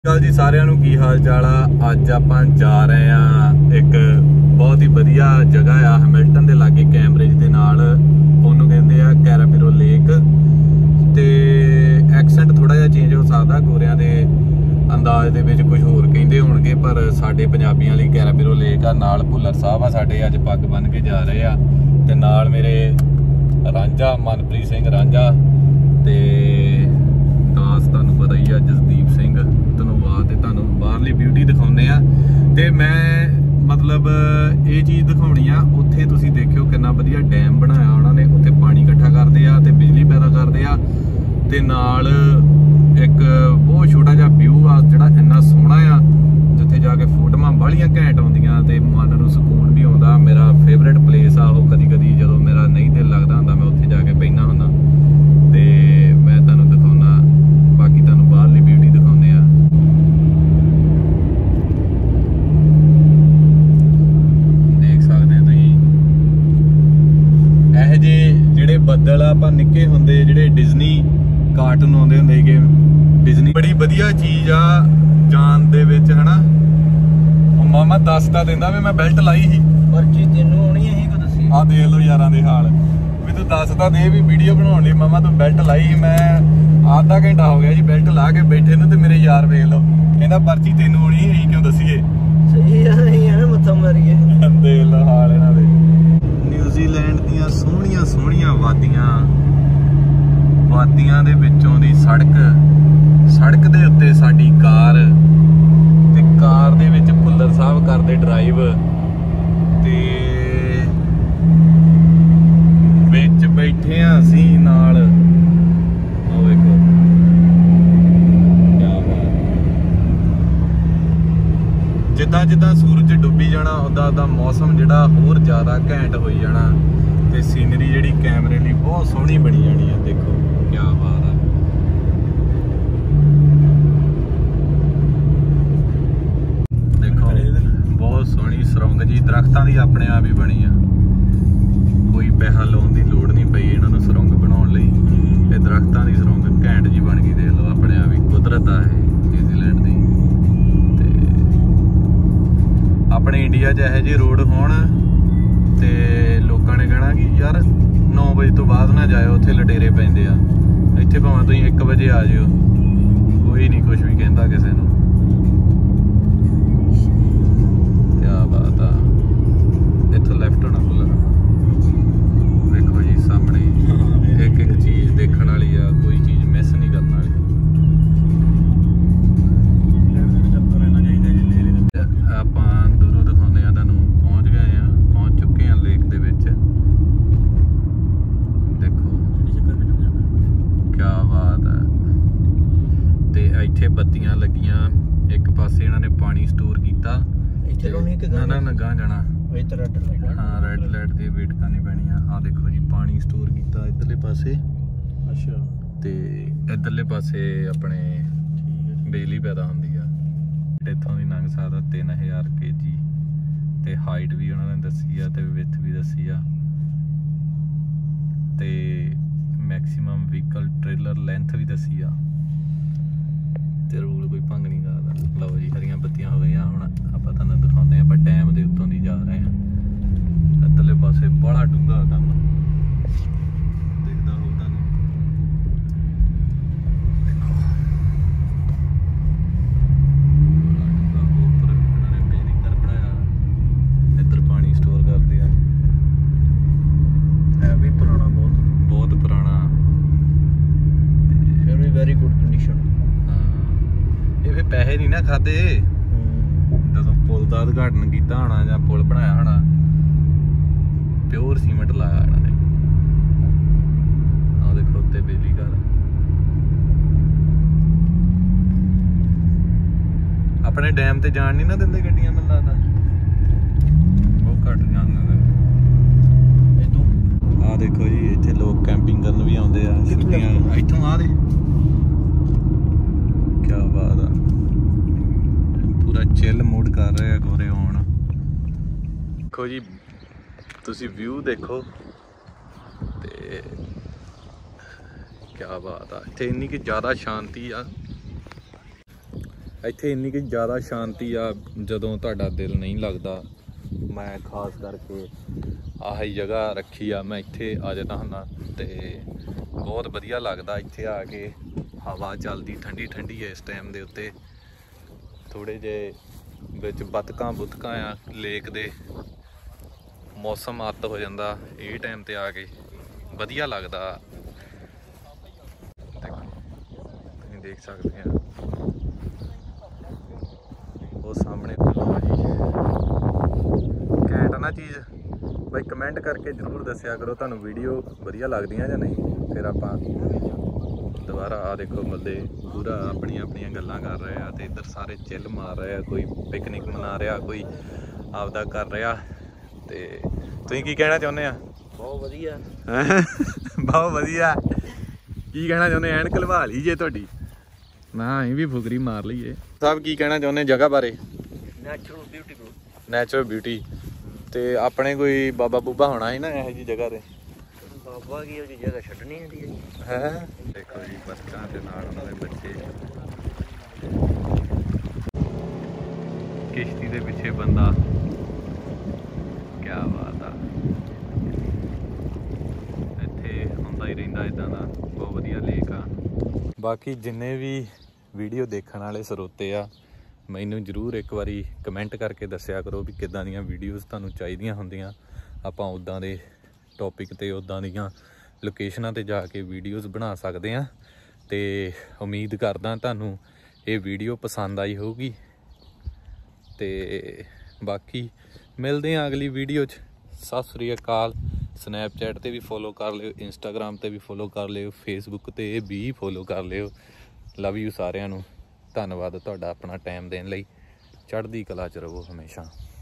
जी सारिਆਂ ਨੂੰ ਕੀ ਹਾਲ ਚਾਲ ਆ। ਅੱਜ ਆਪਾਂ ਜਾ ਰਹੇ ਆ ਇੱਕ ਬਹੁਤ ਹੀ ਵਧੀਆ ਜਗ੍ਹਾ ਆ ਹੈਮਿਲਟਨ ਦੇ ਲਾਗੇ ਕੈਂਬਰਿਜ ਦੇ ਨਾਲ। ਉਹਨੂੰ ਕਹਿੰਦੇ ਆ ਕੈਰਾਪੀਰੋ ਲੇਕ ਤੇ ਐਕਸੈਂਟ ਥੋੜਾ ਜਿਹਾ ਚੇਂਜ ਹੋ ਸਕਦਾ, ਗੋਰਿਆਂ ਦੇ ਅੰਦਾਜ਼ ਦੇ ਵਿੱਚ ਕੁਝ ਹੋਰ ਕਹਿੰਦੇ ਹੋਣਗੇ, ਪਰ ਸਾਡੇ ਪੰਜਾਬੀਆਂ ਲਈ ਕੈਰਾਪੀਰੋ ਲੇਕ ਆ। ਨਾਲ ਭੁੱਲਰ ਸਾਹਿਬ ਆ ਸਾਡੇ, ਅੱਜ ਪੱਗ ਬੰਨ ਕੇ ਜਾ ਰਹੇ ਆ, ਤੇ ਨਾਲ ਮੇਰੇ ਰਾਂਝਾ ਮਨਪ੍ਰੀਤ ਸਿੰਘ ਰਾਂਝਾ ਤੇ ਦਾਸ ਤੁਹਾਨੂੰ पता ही है जसदीप सिंह धनोवाद। ते तुहानूं बाहरली ब्यूटी दिखाउने आ ते मैं मतलब ये चीज़ दिखाउणी आ। उत्थे तुसीं देखियो कितना वधिया डैम बनाया उन्हां ने, उत्थे पानी इकट्ठा करदे आ ते बिजली पैदा करदे आ, ते नाल एक बहुत छोटा जिहा व्यू आ जिहड़ा इन्ना सोहना आ, जिथे जाके फोटोआं बाहलियां घैंट आउंदियां ते मन नूं सकून भी आउंदा। मेरा फेवरेट प्लेस आ वो, कदी कदी जदों मेरा नहीं दिल लगदा हुंदा मैं उत्थे जाके बैठना हुंदा ते मैं तुहानूं दिखाउणा। बाकी तुहानूं बाहरली ब्यूटी दिखाउने आ। देख सकदे हो तुसीं इह जे जिहड़े बदल आपां निक्के हुंदे जिहड़े डिजनी कार्टून आउंदे हुंदे कि डिजनी बड़ी वधिया चीज़ आ जान दे विच है ना। मामा दस तां दिंदा भी मैं बेल्ट लाई ही, पर्ची तैनूं आउणी है को दसी आ देख लो यारां दे हाल भी। तू दस तां दे भी वीडियो बनाउण लई मामा तू बेल्ट लाई ही। मैं आधा घंटा हो गया जी बेल्ट ला के बैठे ने, ते मेरे यार वेख लो कहंदा पर्ची तैनूं आउणी है क्यों दसीए। सही है ना मत्था मारीए। देख लो हाल इन्हां दे। न्यूजीलैंड दियां सोहणियां सोहणियां वादियां दे विचों दी सड़क दे उत्ते साडी कार, ते कार दे विच भुल्लर साहब करदे ड्राइव, ते विच बैठे आ असीं नाल। ओ वेखो क्या बात। जिद्दां जिद्दां सूरज डुब्बी जाना उदा उदा मौसम जिहड़ा होर ज़्यादा घैंट होई जाना, ते सीनरी जिहड़ी कैमरे लई बहुत सोहनी बनी जानी है। देखो क्या बात है। देखो बहुत सोहनी सुरंग जी दरख्तां दी अपने आप ही बनी आ, कोई पैसा लाउण दी लोड़ नहीं पई इन्हां नूं सुरंग बनाउण लई। ये दरख्तां दी सुरंग घैंट जी बन गई, देख लो अपने आप ही कुदरत आ है न्यूजीलैंड दी। ते अपने इंडिया च इहो ਜਿਹੇ रोड होण ते लोकां ने कहना कि यार 9 ਵਜੇ ਤੋਂ ਬਾਅਦ ना जाओ, उत्थे लटेरे पैंदे आ। ਇੱਥੇ ਭਾਵੇਂ ਤੁਸੀਂ 1 ਵਜੇ आ जाओ, कोई नहीं कुछ भी कहता किसी नूं। क्या बात आ। इत्थों लैफ्ट होना भुल्लर। देखो जी सामने एक एक चीज़ देखने वाली आ, कोई चीज़ मिस नहीं करने वाली। ਆਪਾਂ ਦੂਰੋਂ ਦਿਖਾਉਂਦੇ ਆ ਤੁਹਾਨੂੰ, ਪਹੁੰਚ ਗਏ ਆ, ਪਹੁੰਚ ਚੁੱਕੇ ਆ ਲੇਕ ਦੇ ਵਿੱਚ। ਦੇਖੋ ਕਿਆ ਬਾਤ ਹੈ। ਤੇ ਇੱਥੇ ਬੱਤੀਆਂ ਲੱਗੀਆਂ, ਇੱਕ ਪਾਸੇ ਇਹਨਾਂ ਨੇ ਪਾਣੀ ਸਟੋਰ ਕੀਤਾ। ਨਾ ਗਾਂ ਜਾਣਾ हाँ रेड लाइट की वेट करनी पैनी आ। देखो जी पानी स्टोर किया इधरले पासे, अच्छा, ते इधरले पासे अपने बिजली पैदा होंदी आ। इत्थों भी लंघ सकदा 3000 kg, ते हाइट भी उन्होंने दसी आ, ते विथ भी दसी आ, ते मैक्सिमम व्हीकल ट्रेलर लेंथ भी दसी आ, ते रूल कोई भंग नहीं करदा। लो जी हरियां बत्तियां हो गई हुण आपां तुहानूं दिखाउने आ। आपां डैम दे उत्तों दी जा रहे हैं। इधरले पासे बड़ा डूंगा काम दिखदा होऊ तुहानूं। देखो बड़ा डूंगा, उपर उन्होंने बिजली घर बनाया, इधर पानी स्टोर करदे आ। है भी पुराना, बहुत पुराना, फिर भी वेरी गुड कंडीशन। ਇਹ ਫਿਰ ਪੈਸੇ ਨਹੀਂ ਨਾ ਖਾਦੇ ਜਦੋਂ ਪੁਲ ਦਾ ਉਦਘਾਟਨ ਕੀਤਾ ਹੋਣਾ ਜਾਂ ਪੁਲ ਬਣਾਇਆ ਹੋਣਾ, ਪਿਓਰ ਸੀਮੈਂਟ ਲਾਇਆ ਇਹਨਾਂ ਨੇ। ਆਹ ਦੇਖੋ ਉੱਤੇ ਬਿਜਲੀ ਘਰ। ਆਪਣੇ ਡੈਮ ਤੇ ਜਾਣ ਨਹੀਂ ਨਾ ਦਿੰਦੇ ਗੱਡੀਆਂ, ਮੈਨੂੰ ਲੱਗਦਾ ਬਹੁਤ ਘੱਟ ਜਾਂਦੇ ਨੇ। ਆਹ ਦੇਖੋ ਜੀ ਇੱਥੇ ਲੋਕ ਕੈਂਪਿੰਗ ਕਰਨ ਵੀ ਆਉਂਦੇ ਆ, ਛੁੱਟੀਆਂ ਇੱਥੋਂ ਆ ਦੇ। क्या बात है, पूरा चिल मूड कर रहे हैं गोरे होण। देखो जी तुसी व्यू देखो, ते क्या बात है। इत्थे इन्नी कि ज़्यादा शांति आ। ਇੱਥੇ ਇੰਨੀ ਕਿ ਜ਼ਿਆਦਾ ਸ਼ਾਂਤੀ ਆ ਜਦੋਂ ਤੁਹਾਡਾ ਦਿਲ ਨਹੀਂ ਲੱਗਦਾ। ਮੈਂ ਖਾਸ ਕਰਕੇ ਆਹੀ ਜਗ੍ਹਾ ਰੱਖੀ ਆ, ਮੈਂ ਇੱਥੇ ਆ ਜਾਂਦਾ ਹੁੰਦਾ ਤੇ ਬਹੁਤ ਵਧੀਆ ਲੱਗਦਾ ਇੱਥੇ ਆ ਕੇ। ਹਵਾ ਚੱਲਦੀ ਠੰਡੀ ਠੰਡੀ ਹੈ ਇਸ ਟਾਈਮ ਦੇ ਉੱਤੇ। ਥੋੜੇ ਜਿਹੇ ਵਿੱਚ ਬਤਕਾਂ ਬੁਤਕਾਂ ਆ ਲੇਕ ਦੇ, ਮੌਸਮ ਅੱਤ ਹੋ ਜਾਂਦਾ ਇਹ ਟਾਈਮ ਤੇ ਆ ਕੇ, ਵਧੀਆ ਲੱਗਦਾ। ਤੁਸੀਂ ਦੇਖ ਸਕਦੇ ਆ ਉਹ ਸਾਹਮਣੇ ਜੀ ਘੈਂਟ ਨਾ ਚੀਜ਼। ਬਾਈ ਕਮੈਂਟ ਕਰਕੇ ਜ਼ਰੂਰ ਦੱਸਿਆ ਕਰੋ ਤੁਹਾਨੂੰ ਵੀਡੀਓ ਵਧੀਆ ਲੱਗਦੀਆਂ ਜਾਂ ਨਹੀਂ। ਫਿਰ ਆਪਾਂ ਦੁਬਾਰਾ ਆ ਦੇਖੋ ਬੰਦੇ ਪੂਰਾ ਆਪਣੀਆਂ ਆਪਣੀਆਂ ਗੱਲਾਂ ਕਰ ਰਹੇ ਆ ਤੇ ਇੱਧਰ ਸਾਰੇ ਚਿੱਲ ਮਾਰ ਰਹੇ ਆ, ਕੋਈ ਪਿਕਨਿਕ ਮਨਾ ਰਿਹਾ, ਕੋਈ ਆਪਦਾ ਕਰ ਰਿਹਾ। ਤੇ ਤੁਸੀਂ ਕੀ ਕਹਿਣਾ ਚਾਹੁੰਦੇ ਆ? ਬਹੁਤ ਵਧੀਆ। ਬਹੁਤ ਵਧੀਆ। ਕੀ ਕਹਿਣਾ ਚਾਹੁੰਦੇ? ਐਨਕ ਲਵਾ ਲਈ ਜੇ ਤੁਹਾਡੀ। ਮੈਂ ਅਸੀਂ ਵੀ ਫੁਕਰੀ ਮਾਰ ਲਈਏ। ਸਭ ਕੀ ਕਹਿਣਾ ਚਾਹੁੰਦੇ ਜਗ੍ਹਾ ਬਾਰੇ? Natural beautiful. Natural beauty. ਤੇ ਆਪਣੇ ਕੋਈ ਬਾਬਾ ਬੂਬਾ ਹੋਣਾ ਸੀ ਨਾ ਇਹੋ ਜਿਹੀ ਜਗ੍ਹਾ ਤੇ? ਬਾਬਾ ਕੀ ਉਹ ਜੀ ਜਗ੍ਹਾ ਛੱਡਣੀ ਹੁੰਦੀ ਹੈ ਹੈ। ਦੇਖੋ ਜੀ ਬੱਚਿਆਂ ਦੇ ਨਾਲ ਉਹਨਾਂ ਦੇ ਬੱਚੇ, ਕਿਸ਼ਤੀ ਦੇ ਪਿੱਛੇ ਬੰਦਾ, ਕਿਆ ਬਾਤ ਆ। ਇੱਥੇ ਹੁੰਦਾ ਹੀ ਰਹਿੰਦਾ ਇੱਦਾਂ ਦਾ, ਬਹੁਤ ਵਧੀਆ ਲੇਕ ਆ। ਬਾਕੀ ਜਿੰਨੇ ਵੀ ਵੀਡੀਓ ਦੇਖਣ ਵਾਲੇ ਸਰੋਤੇ ਆ, ਮੈਨੂੰ ਜ਼ਰੂਰ ਇੱਕ ਵਾਰੀ ਕਮੈਂਟ ਕਰਕੇ ਦੱਸਿਆ ਕਰੋ ਵੀ ਕਿੱਦਾਂ ਦੀਆਂ ਵੀਡੀਓਜ਼ ਤੁਹਾਨੂੰ ਚਾਹੀਦੀਆਂ ਹੁੰਦੀਆਂ। ਆਪਾਂ ਉੱਦਾਂ ਦੇ ਟੌਪਿਕ 'ਤੇ, ਉੱਦਾਂ ਦੀਆਂ ਲੋਕੇਸ਼ਨਾਂ 'ਤੇ ਜਾ ਕੇ ਵੀਡੀਓਜ਼ ਬਣਾ ਸਕਦੇ ਹਾਂ। ਤੇ ਉਮੀਦ ਕਰਦਾ ਤੁਹਾਨੂੰ ਇਹ ਵੀਡੀਓ ਪਸੰਦ ਆਈ ਹੋਊਗੀ। ਤੇ ਬਾਕੀ ਮਿਲਦੇ ਹਾਂ ਅਗਲੀ ਵੀਡੀਓ 'ਚ। ਸਤਿ ਸ੍ਰੀ ਅਕਾਲ। ਸਨੈਪਚੈਟ 'ਤੇ ਵੀ ਫੋਲੋ ਕਰ ਲਿਓ, ਇੰਸਟਾਗ੍ਰਾਮ 'ਤੇ ਵੀ ਫੋਲੋ ਕਰ ਲਿਓ, ਫੇਸਬੁੱਕ 'ਤੇ ਵੀ ਫੋਲੋ ਕਰ ਲਿਓ। ਲਵ ਯੂ ਸਾਰਿਆਂ ਨੂੰ। ਧੰਨਵਾਦ ਤੁਹਾਡਾ ਆਪਣਾ ਟਾਈਮ ਦੇਣ ਲਈ। ਚੜ੍ਹਦੀ ਕਲਾ 'ਚ ਰਹੋ ਹਮੇਸ਼ਾ।